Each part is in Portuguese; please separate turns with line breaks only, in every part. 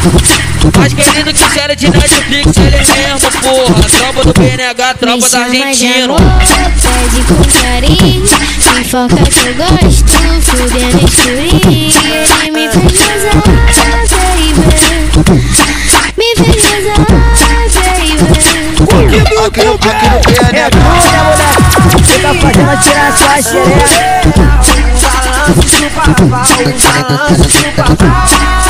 Mais querido que série de Netflix, ele mesmo, porra. Tropa do BNH, tropa da Argentina.
Pede com carinho, me foca que eu gosto, fudendo escurinho. Ele me fez gozar, baby. Me fez gozar, baby.
Aqui no BNH,
fica fazendo tirar sua xereca.
Balanço, chupa pau, balanço, chupa pau.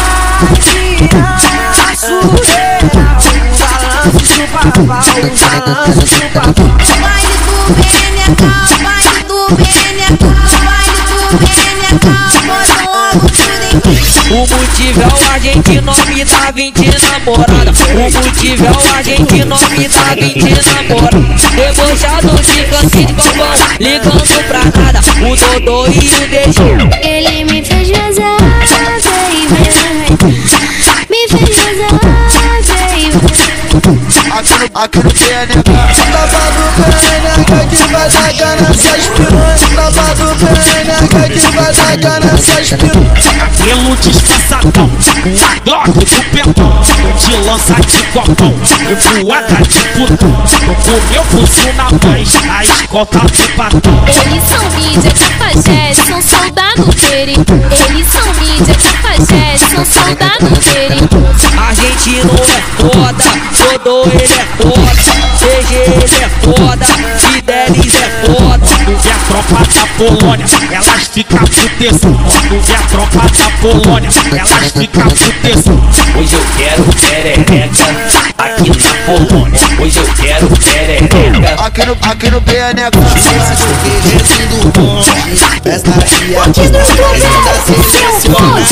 Balanço, chupa pau, balanço, chupa pau.
Baile do BNH, baile do BNH, baile do BNH, bota logo tudo em mim.
O motivo é o argentino, me dá 20 namorada. O motivo é o argentino, me dá 20 namorada. Debochado de cantinho de galvão, ligando pra nada. O Dodô e o DJ.
Ele me fez gozar, baby. Me fez gozar, baby.
aqui no BNH.
Tropa do BNH que vai tacar nessas piranhas. Tropa do BNH que vai tacar nessas piranhas.
Cabelo disfarçadão, uma Glock do pentão, te lança de copão, voada de putão. O meu fuzil na paz, a escolta do patrão.
Eles são mídia cafajeste, são soldados perigosos. Eles são mídia cafajeste, são soldados perigosos.
Argentino é foda, Dodô ele é foda, CG ele é foda, Fidelis é foda.
Quando vê a tropa da Polônia, elas ficam com tesão. Quando vê a tropa da Polônia, elas ficam com tesão.
Hoje eu quero perereca aqui na Polônia. Hoje eu quero perereca
Aqui no BNH.
Esse do bonde, esta aqui é a pista da selecionada.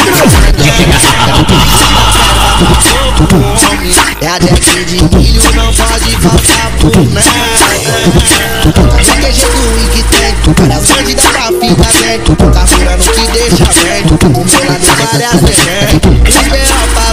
É a Jack de milho, não pode faltar por nada. Jack do que tem, várias bandidas pra fita dentro. Tá furando que deixa aberto, com meu lado várias neném. Os B.O. pra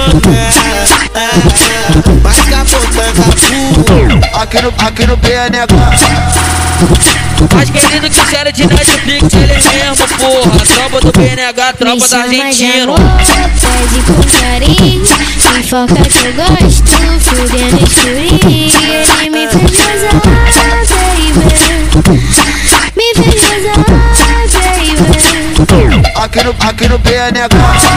bandona, mas capotando capu.
Aqui no BNH.
Mais querido que série de Netflix, ele mesmo, porra. Tropa do BNH, tropa da Argentina.
Pede com carinho, me foca que eu gosto, fudendo escurinho. Ele me fez gozar, baby. Me fez gozar, baby.
Aqui no BNH.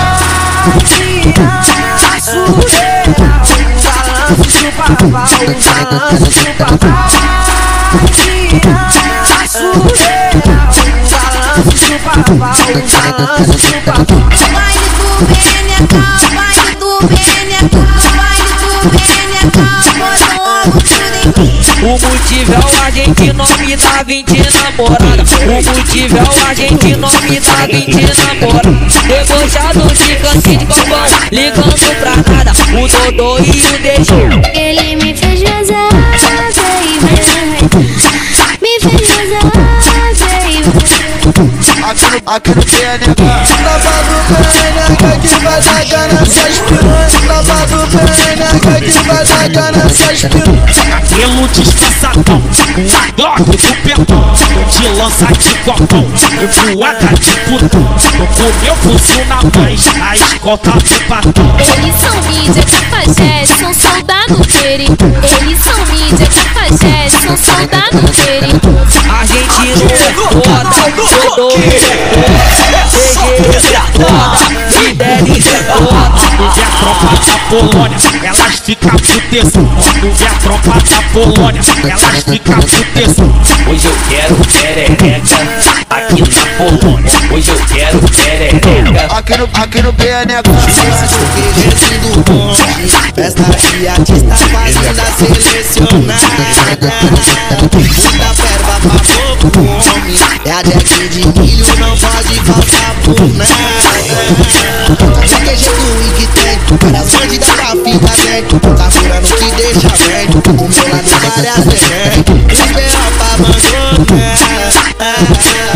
Balanço, chupa pau, balanço, chupa pau. Balanço, chupa pau, balanço, chupa pau.
Baile do BNH, baile do BNH, baile do BNH, bota logo tudo em mim.
O motivo é o argentino, me dá 20 namorada. O motivo é o argentino, me dá 20 namorada. Debochado de cantinho de galvão, ligando pra nada. O Dodô e o DJ.
Ele me fez gozar, baby. Me fez gozar, baby.
Aqui no BNH.
Tropa do BNH que vai tacar nessas piranhas. Tropa do BNH que vai tacar nessas piranhas.
Cabelo disfarçadão, uma Glock do pentão, te lança de copão, voada de putão. O meu fuzil na paz, a escolta do patrão.
Eles são mídia cafajeste, são soldados perigosos. Eles são mídia cafajeste, são soldados perigosos.
Argentino é foda, Dodô ele é foda, CG ele é foda, Fidelis é foda.
Quando vê a tropa da Polônia, elas ficam com tesão. Quando vê a tropa da Polônia, elas ficam com tesão.
Hoje eu quero perereca aqui na Polônia. Hoje eu quero perereca
Aqui no BNH.
Esse do bonde, esta aqui é a artista fazenda selecionada. Muita perva pra pouco homem, é a Jack de milho, não pode faltar por nada. Jack do que tem, várias bandidas pra fita dentro. Tá furando que deixa aberto, com meu lado várias neném. Os B.O. pra bandona,